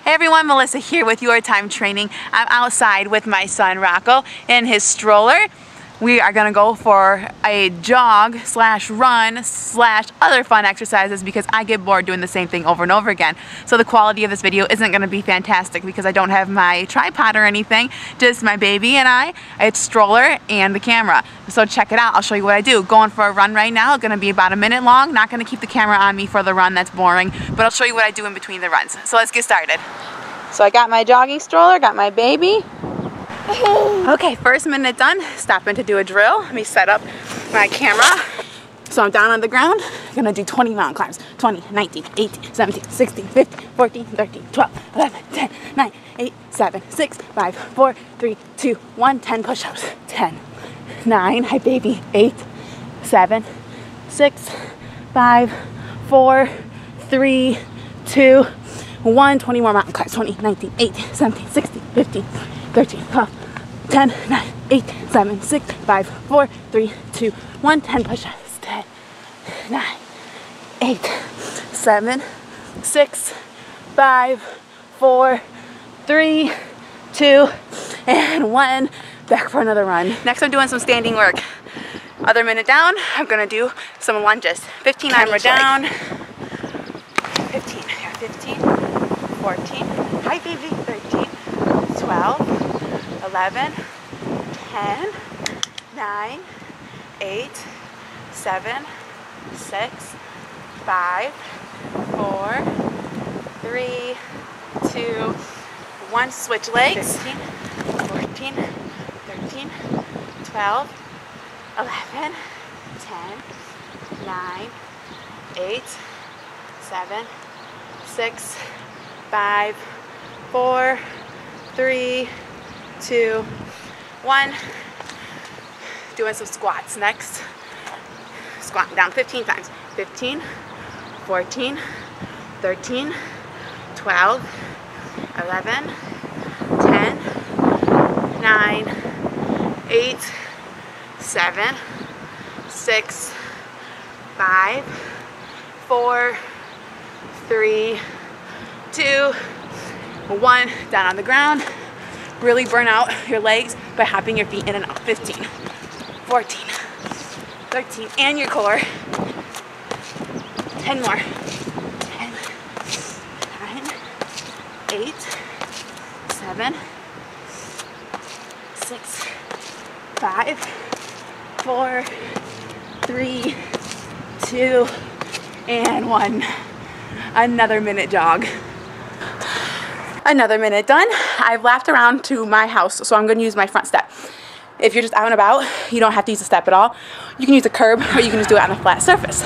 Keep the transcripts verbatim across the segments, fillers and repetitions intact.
Hey everyone, Melissa here with Your Time Training. I'm outside with my son Rocco in his stroller. We are gonna go for a jog slash run slash other fun exercises because I get bored doing the same thing over and over again. So the quality of this video isn't gonna be fantastic because I don't have my tripod or anything, just my baby and I, its stroller and the camera. So check it out, I'll show you what I do. Going for a run right now, it's gonna be about a minute long. Not gonna keep the camera on me for the run, that's boring, but I'll show you what I do in between the runs. So let's get started. So I got my jogging stroller, got my baby. Okay, first minute done, stopping to do a drill. Let me set up my camera. So I'm down on the ground, gonna do twenty mountain climbs. twenty, nineteen, eighteen, seventeen, sixteen, fifteen, fourteen, thirteen, twelve, eleven, ten, nine, eight, seven, six, five, four, three, two, one, ten push-ups. ten, nine, hi baby, eight, seven, six, five, four, three, two, one, twenty more mountain climbs. twenty, nineteen, eighteen, seventeen, sixteen, fifteen, thirteen, twelve, ten, nine, eight, seven, six, five, four, three, two, one, ten push-ups. ten, nine, eight, seven, six, five, four, three, two, and one. Back for another run. Next I'm doing some standing work. Other minute down, I'm gonna do some lunges. fifteen camera down. fifteen, fifteen, fourteen, hi baby, thirteen, twelve, eleven, ten, nine, eight, seven, six, five, four, three, two, one. Switch legs. fifteen, fourteen, thirteen, twelve, eleven, ten, nine, eight, seven, six, five, four, three, two, one. Doing some squats next. Squatting down fifteen times. fifteen, fourteen, thirteen, twelve, eleven, ten, nine, eight, seven, six, five, four, three, two, one. Down on the ground. Really burn out your legs by hopping your feet in and out. fifteen, fourteen, thirteen, and your core. ten more. ten, nine, eight, seven, six, five, four, three, two, and one. Another minute jog. Another minute done. I've laughed around to my house, so I'm going to use my front step. If you're just out and about, you don't have to use a step at all. You can use a curb, or you can just do it on a flat surface.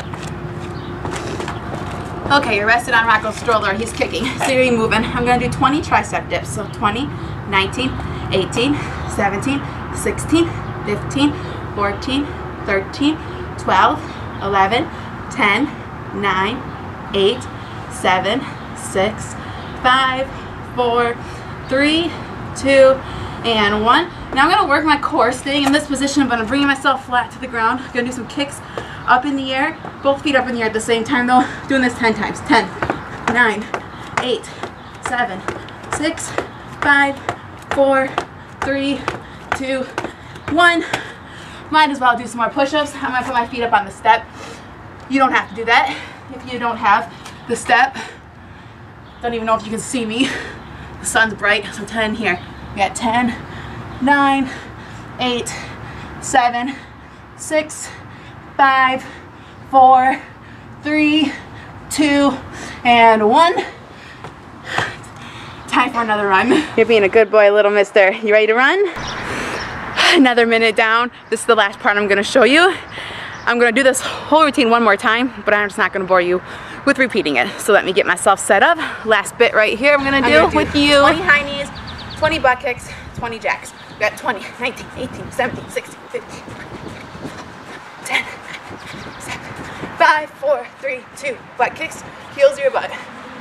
Okay, you're rested on Rocco's stroller. He's kicking. So you're moving. I'm going to do twenty tricep dips. So twenty, nineteen, eighteen, seventeen, sixteen, fifteen, fourteen, thirteen, twelve, eleven, ten, nine, eight, seven, six, five, four, three, two, and one. Now I'm gonna work my core, staying in this position, but I'm bringing myself flat to the ground. I'm gonna do some kicks up in the air, both feet up in the air at the same time though. Doing this ten times. ten, nine, eight, seven, six, five, four, three, two, one. Might as well do some more push-ups. I'm gonna put my feet up on the step. You don't have to do that if you don't have the step. Don't even know if you can see me. The sun's bright, so ten here. We got ten, nine, eight, seven, six, five, four, three, two, and one. Time for another run. You're being a good boy, little mister. You ready to run? Another minute down. This is the last part I'm gonna show you. I'm gonna do this whole routine one more time, but I'm just not gonna bore you with repeating it. So let me get myself set up. Last bit right here I'm gonna do, I'm gonna do with you. twenty high knees, twenty butt kicks, twenty jacks. We got twenty, nineteen, eighteen, seventeen, sixteen, fifteen, ten, seven, five, four, three, two, butt kicks, heels of your butt.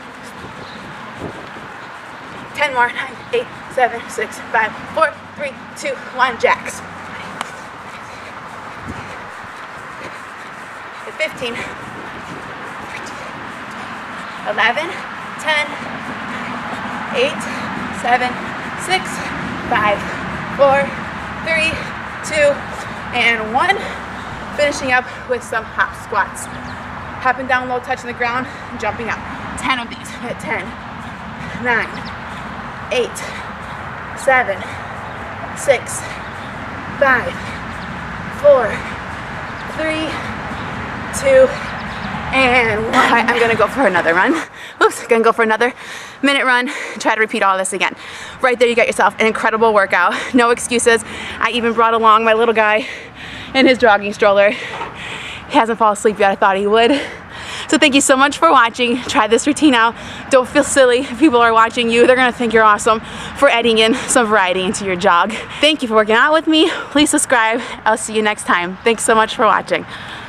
ten more, nine, eight, seven, six, five, four, three, two, one, jacks. fifteen, eleven, ten, eight, seven, six, five, four, three, two, and one. Finishing up with some hop squats. Hopping down low, touching the ground, jumping up. ten of these. At ten, nine, eight, seven, six, five, four, three, two, and one. I'm gonna go for another run. Oops, gonna go for another minute run. Try to repeat all this again. Right there, you got yourself an incredible workout. No excuses. I even brought along my little guy in his jogging stroller. He hasn't fallen asleep yet. I thought he would. So thank you so much for watching. Try this routine out. Don't feel silly if people are watching you. They're gonna think you're awesome for adding in some variety into your jog. Thank you for working out with me. Please subscribe. I'll see you next time. Thanks so much for watching.